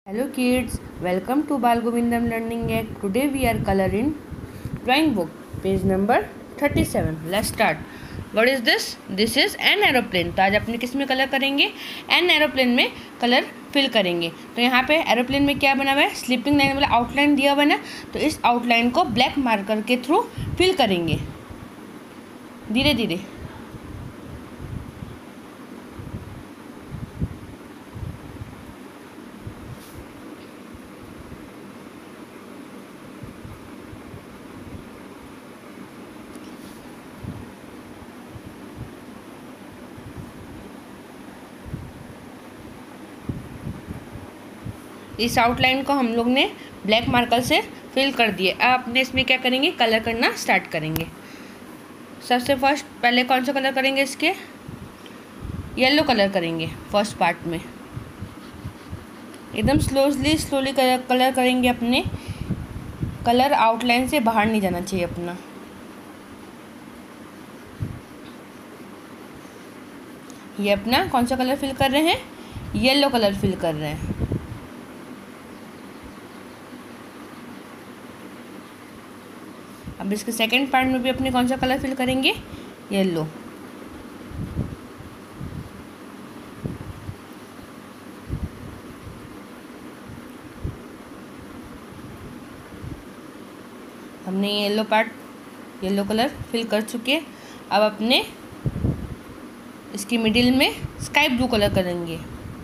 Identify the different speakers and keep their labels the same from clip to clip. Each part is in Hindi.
Speaker 1: Hello kids, welcome to Bal Govindam Learning Act. Today we are coloring drawing book, page number 37. Let's start. What is this? This is an aeroplane. तो आज अपने किस में कलर करेंगे? एन एरोप्लेन में कलर फिल करेंगे. तो यहाँ पे एरोप्लेन में क्या बना हुआ है? स्लीपिंग लाइन वाला आउटलाइन दिया हुआ है ना, तो इस आउटलाइन को ब्लैक मार्कर के थ्रू फिल करेंगे धीरे धीरे. इस आउटलाइन को हम लोग ने ब्लैक मार्कर से फिल कर दिए. अब अपने इसमें क्या करेंगे? कलर करना स्टार्ट करेंगे. सबसे फर्स्ट पहले कौन सा कलर करेंगे? इसके येलो कलर करेंगे फर्स्ट पार्ट में. एकदम स्लोली कलर करेंगे. अपने कलर आउटलाइन से बाहर नहीं जाना चाहिए अपना. ये अपना कौन सा कलर फिल कर रहे हैं? येलो कलर फिल कर रहे हैं. अब इसके सेकंड पार्ट में भी अपने कौन सा कलर फिल करेंगे? येलो. हमने येलो कलर फिल कर चुके. अब अपने इसकी मिडिल में स्काई ब्लू कलर करेंगे.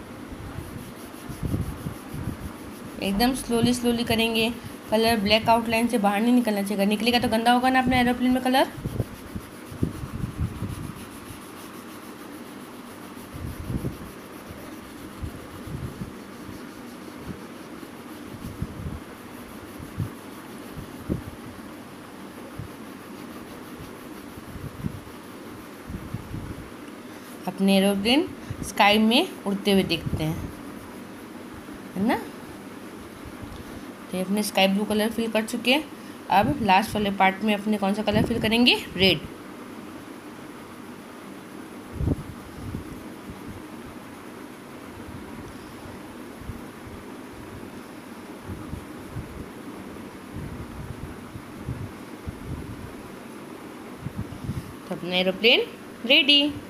Speaker 1: एकदम स्लोली करेंगे. कलर ब्लैक आउटलाइन से बाहर नहीं निकलना चाहिए. निकलेगा तो गंदा होगा ना अपने एरोप्लेन में कलर. अपने एरोप्लेन स्काई में उड़ते हुए दिखते हैं, है ना. तो अपने स्काई ब्लू कलर फिल कर चुके हैं. अब लास्ट वाले पार्ट में अपने कौन सा कलर फिल करेंगे? रेड. तो अपना एरोप्लेन रेडी.